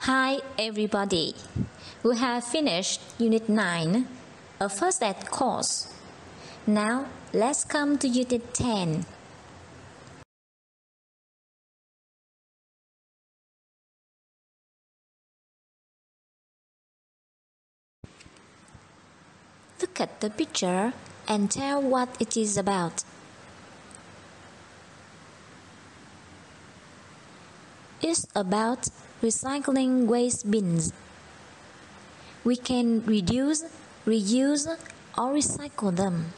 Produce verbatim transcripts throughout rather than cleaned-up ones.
Hi everybody, we have finished Unit nine, a first aid course. Now let's come to Unit ten. Look at the picture and tell what it is about. It's about recycling waste bins. We can reduce, reuse, or recycle them.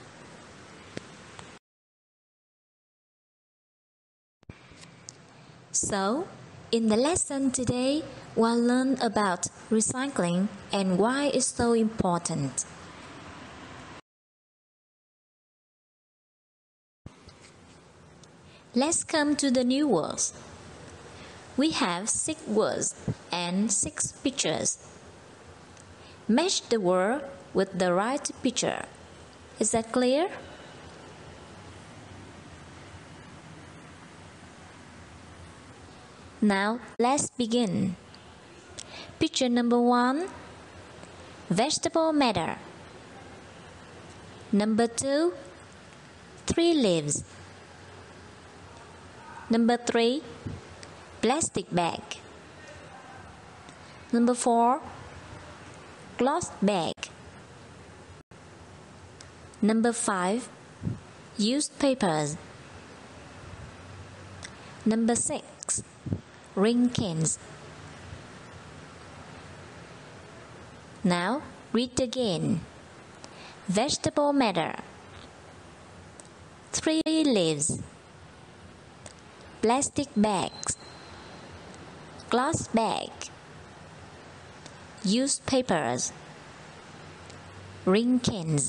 So, in the lesson today, we'll learn about recycling and why it's so important. Let's come to the new words. We have six words and six pictures. Match the word with the right picture. Is that clear? Now let's begin. Picture number one, vegetable matter. Number two, three leaves. Number three, plastic bag. Number four, cloth bag. Number five, used papers. Number six, ring cans. Now read again. Vegetable matter. Three leaves. Plastic bags. Glass bag. Used papers. Ring cans.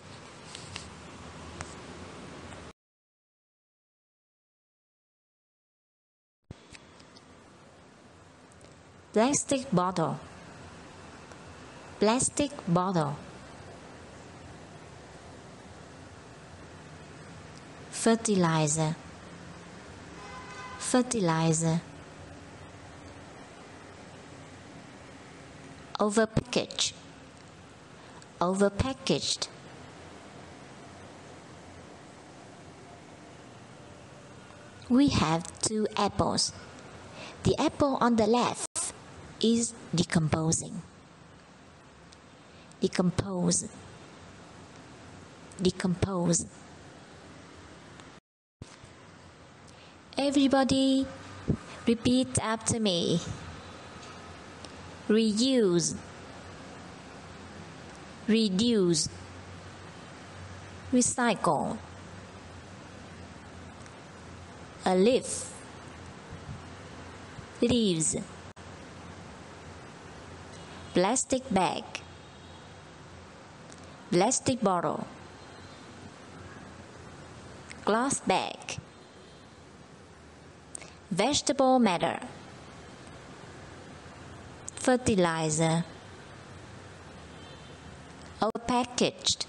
Plastic bottle. Plastic bottle. Fertilizer. Fertilizer. Overpackaged. Overpackaged. We have two apples. The apple on the left is decomposing. Decompose. Decompose. Everybody, repeat after me. Reuse. Reduce. Recycle. A leaf. Leaves. Plastic bag. Plastic bottle. Cloth bag. Vegetable matter. Fertilizer. Overpackaged.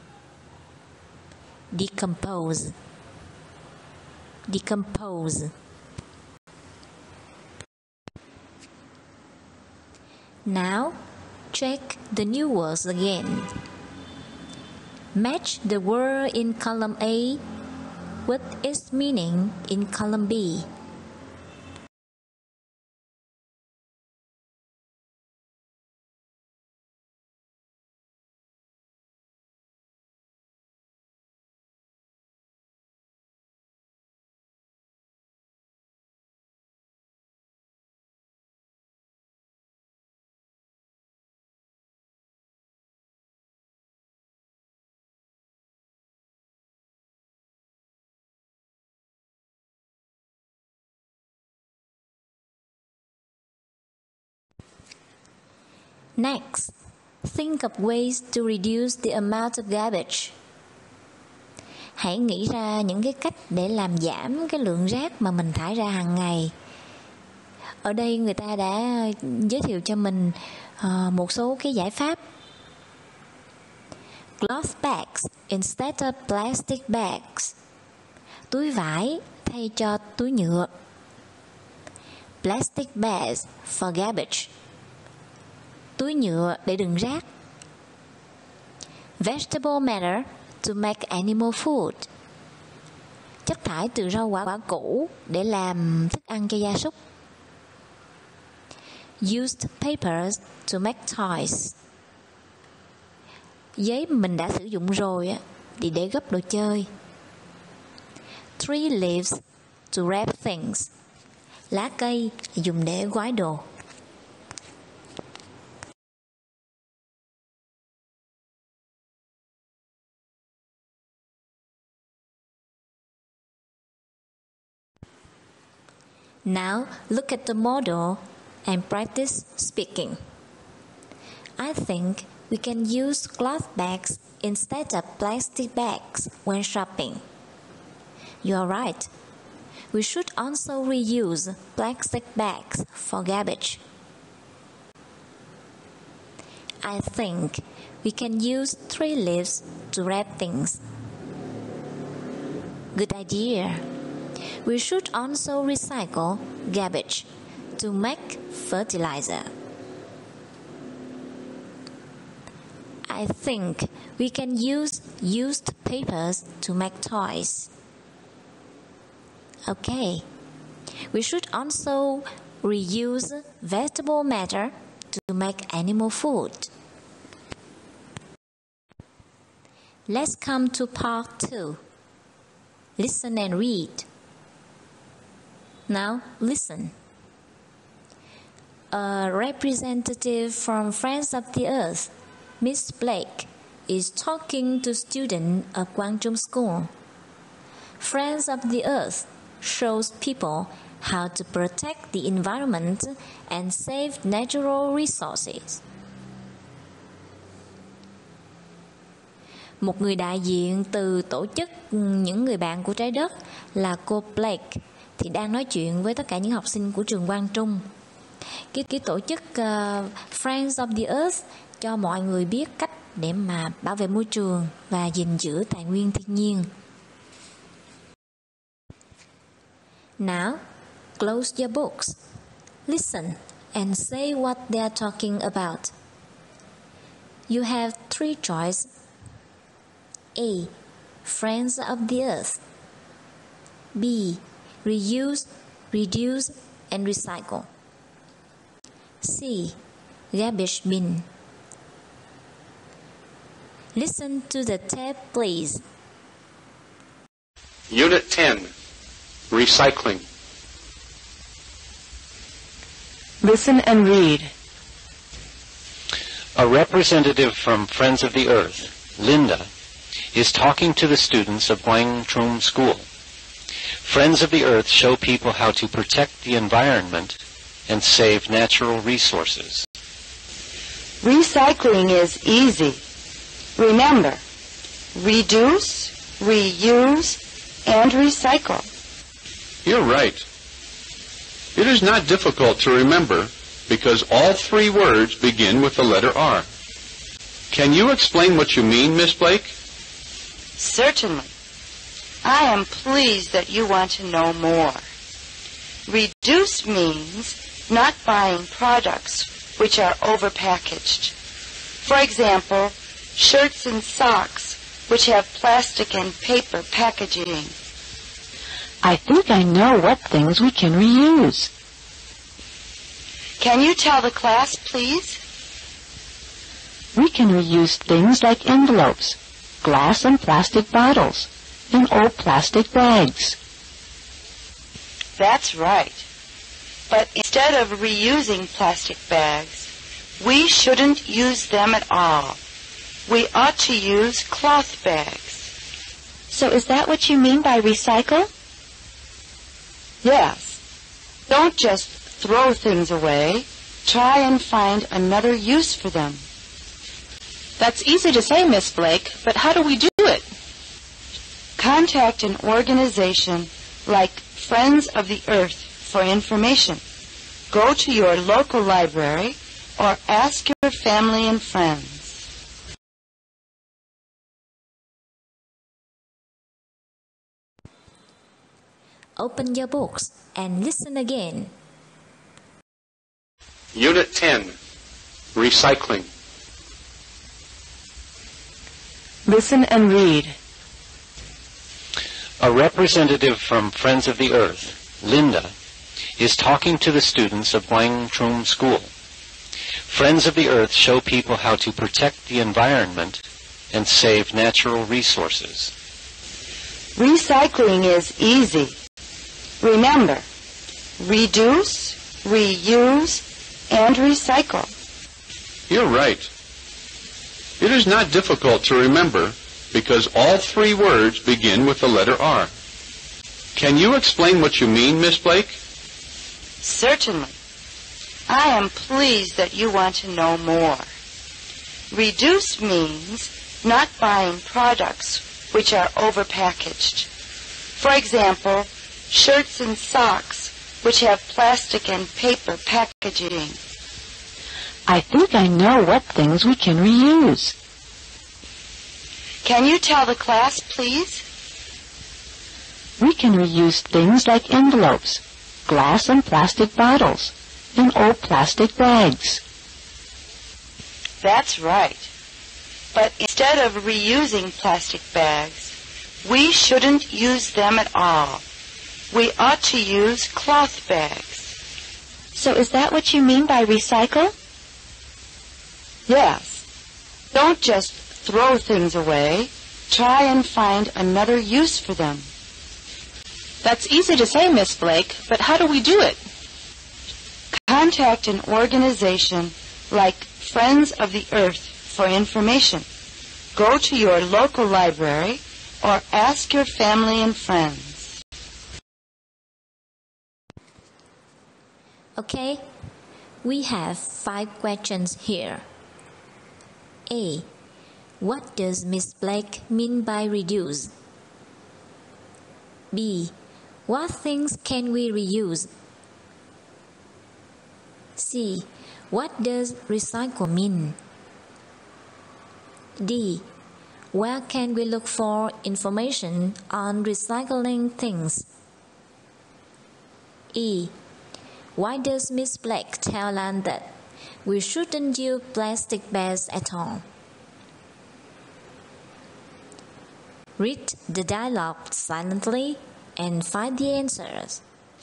Decompose. Decompose. Now check the new words again. Match the word in column A with its meaning in column B. Next, think of ways to reduce the amount of garbage. Hãy nghĩ ra những cái cách để làm giảm cái lượng rác mà mình thải ra hàng ngày. Ở đây người ta đã giới thiệu cho mình uh, một số cái giải pháp. Cloth bags instead of plastic bags. Túi vải thay cho túi nhựa. Plastic bags for garbage. Túi nhựa để đựng rác. Vegetable matter to make animal food. Chất thải từ rau quả quả củ để làm thức ăn cho gia súc. Used papers to make toys. Giấy mình đã sử dụng rồi thì để gấp đồ chơi. Tree leaves to wrap things. Lá cây dùng để gói đồ. Now look at the model and practice speaking. I think we can use cloth bags instead of plastic bags when shopping. You are right. We should also reuse plastic bags for garbage. I think we can use tree leaves to wrap things. Good idea. We should also recycle garbage to make fertilizer. I think we can use used papers to make toys. Okay. We should also reuse vegetable matter to make animal food. Let's come to part two. Listen and read. Now listen. A representative from Friends of the Earth, Miss Blake, is talking to students of Gwangju School. Friends of the Earth shows people how to protect the environment and save natural resources. Một người đại diện từ tổ chức những người bạn của trái đất là cô Blake thì đang nói chuyện với tất cả những học sinh của trường Quang Trung. Cái, cái tổ chức uh, Friends of the Earth cho mọi người biết cách để mà bảo vệ môi trường và gìn giữ tài nguyên thiên nhiên. Now, close your books. Listen and say what they are talking about. You have three choices. A. Friends of the Earth. B. Reuse, reduce, and recycle. C. Garbage bin. Listen to the tape, please. Unit ten. Recycling. Listen and read. A representative from Friends of the Earth, Linda, is talking to the students of Gwangju School. Friends of the Earth show people how to protect the environment and save natural resources. Recycling is easy. Remember, reduce, reuse, and recycle. You're right. It is not difficult to remember because all three words begin with the letter R. Can you explain what you mean, Miss Blake? Certainly. I am pleased that you want to know more. Reduce means not buying products which are overpackaged. For example, shirts and socks which have plastic and paper packaging. I think I know what things we can reuse. Can you tell the class, please? We can reuse things like envelopes, glass and plastic bottles, and old plastic bags. That's right. But instead of reusing plastic bags, we shouldn't use them at all. We ought to use cloth bags. So is that what you mean by recycle? Yes. Don't just throw things away. Try and find another use for them. That's easy to say, Miss Blake, but how do we do it? Contact an organization like Friends of the Earth for information. Go to your local library or ask your family and friends. Open your books and listen again. Unit ten, Recycling. Listen and read. A representative from Friends of the Earth, Linda, is talking to the students of Wang Chum School. Friends of the Earth show people how to protect the environment and save natural resources. Recycling is easy. Remember, reduce, reuse, and recycle. You're right. It is not difficult to remember because all three words begin with the letter R. Can you explain what you mean, Miss Blake? Certainly. I am pleased that you want to know more. Reduce means not buying products which are overpackaged. For example, shirts and socks which have plastic and paper packaging. I think I know what things we can reuse. Can you tell the class, please? We can reuse things like envelopes, glass and plastic bottles, and old plastic bags. That's right. But instead of reusing plastic bags, we shouldn't use them at all. We ought to use cloth bags. So is that what you mean by recycle? Yes. Don't just throw things away. Try and find another use for them. That's easy to say, Miss Blake, but how do we do it? Contact an organization like Friends of the Earth for information. Go to your local library or ask your family and friends. Okay, we have five questions here. A. What does Miss Blake mean by reduce? B. What things can we reuse? C. What does recycle mean? D. Where can we look for information on recycling things? E. Why does Miss Blake tell us that we shouldn't use plastic bags at all? Read the dialogue silently and find the answers.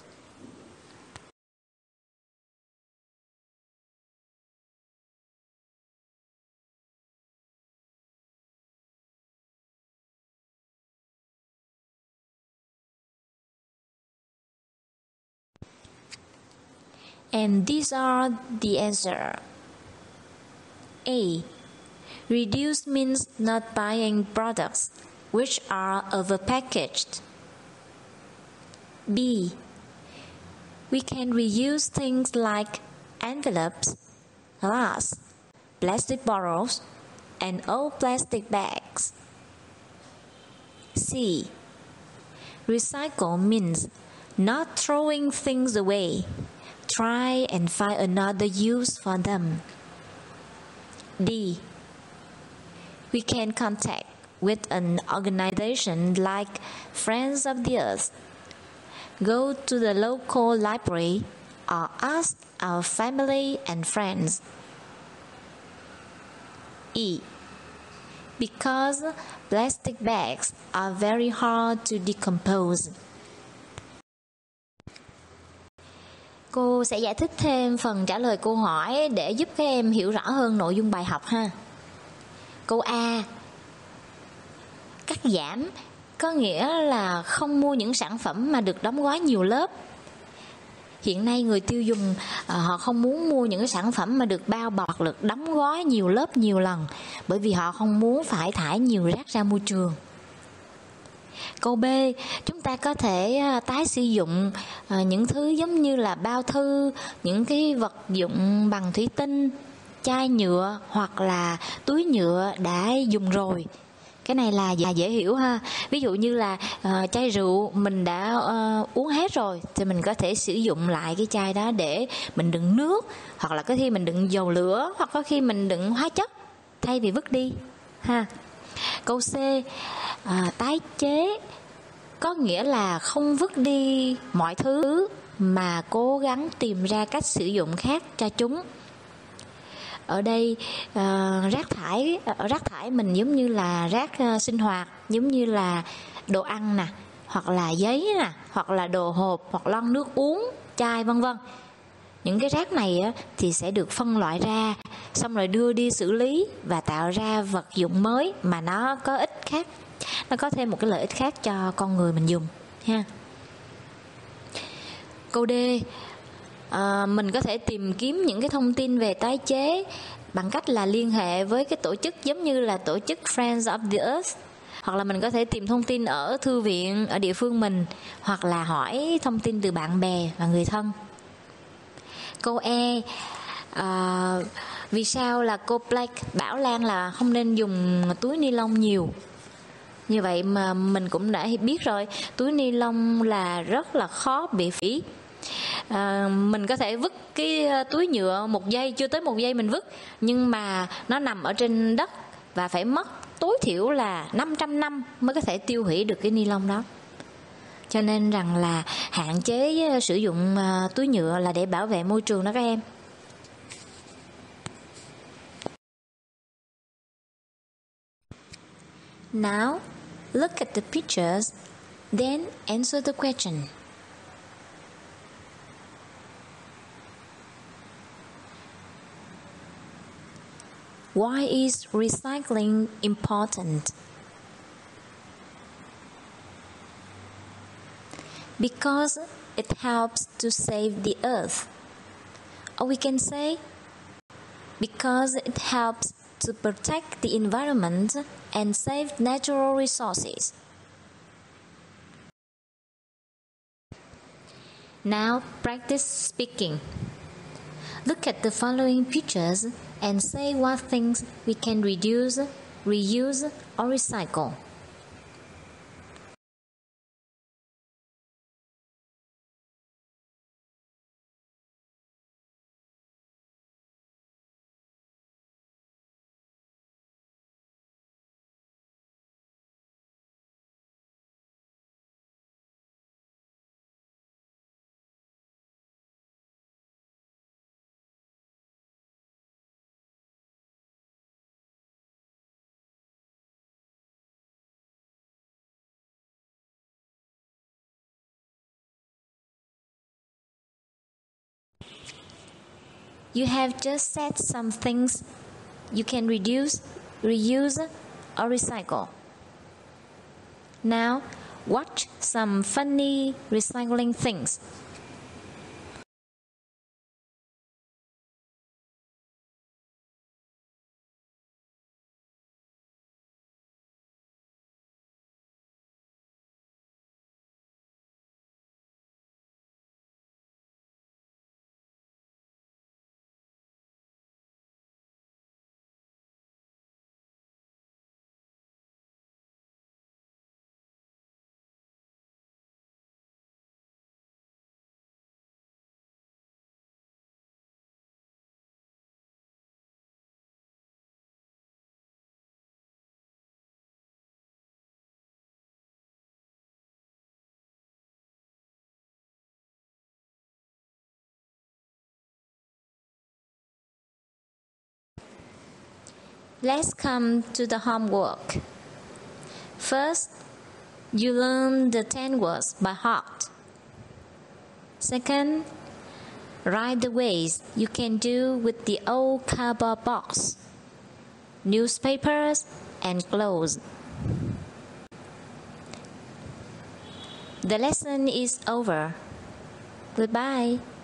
And these are the answers. A. Reduce means not buying products which are overpackaged. B. We can reuse things like envelopes, glass, plastic bottles, and old plastic bags. C. Recycle means not throwing things away. Try and find another use for them. D. We can contact with an organization like Friends of the Earth. Go to the local library or ask our family and friends. E. Because plastic bags are very hard to decompose. Cô sẽ giải thích thêm phần trả lời câu hỏi để giúp các em hiểu rõ hơn nội dung bài học ha. Câu A. Cắt giảm có nghĩa là không mua những sản phẩm mà được đóng gói nhiều lớp. Hiện nay người tiêu dùng họ không muốn mua những cái sản phẩm mà được bao bọc, được đóng gói nhiều lớp nhiều lần, bởi vì họ không muốn phải thải nhiều rác ra môi trường. Câu B, chúng ta có thể tái sử dụng những thứ giống như là bao thư, những cái vật dụng bằng thủy tinh, chai nhựa hoặc là túi nhựa đã dùng rồi. Cái này là dễ hiểu ha. Ví dụ như là uh, chai rượu mình đã uh, uống hết rồi thì mình có thể sử dụng lại cái chai đó để mình đựng nước, hoặc là có khi mình đựng dầu lửa, hoặc có khi mình đựng hóa chất thay vì vứt đi ha. Câu C, uh, tái chế có nghĩa là không vứt đi mọi thứ mà cố gắng tìm ra cách sử dụng khác cho chúng. Ở đây uh, rác thải uh, rác thải mình giống như là rác uh, sinh hoạt, giống như là đồ ăn nè, hoặc là giấy nè, hoặc là đồ hộp, hoặc lon nước uống, chai vân vân. Những cái rác này á, thì sẽ được phân loại ra, xong rồi đưa đi xử lý và tạo ra vật dụng mới mà nó có ích khác, nó có thêm một cái lợi ích khác cho con người mình dùng ha. Câu D, à, mình có thể tìm kiếm những cái thông tin về tái chế bằng cách là liên hệ với cái tổ chức giống như là tổ chức Friends of the Earth, hoặc là mình có thể tìm thông tin ở thư viện ở địa phương mình, hoặc là hỏi thông tin từ bạn bè và người thân. Câu E, à, vì sao là cô Blake bảo Lan là không nên dùng túi ni lông nhiều? Như vậy mà mình cũng đã biết rồi, túi ni lông là rất là khó bị phỉ. À, mình có thể vứt cái túi nhựa một giây, chưa tới một giây mình vứt, nhưng mà nó nằm ở trên đất và phải mất tối thiểu là năm trăm năm mới có thể tiêu hủy được cái ni lông đó. Cho nên rằng là hạn chế sử dụng uh, túi nhựa là để bảo vệ môi trường đó các em. Now, look at the pictures, then answer the question. Why is recycling important? Because it helps to save the earth. Or we can say, because it helps to protect the environment and save natural resources. Now practice speaking. Look at the following pictures and say what things we can reduce, reuse, or recycle. You have just said some things you can reduce, reuse, or recycle. Now, watch some funny recycling things. Let's come to the homework. First, you learn the ten words by heart. Second, write the ways you can do with the old cardboard box, newspapers, and clothes. The lesson is over. Goodbye.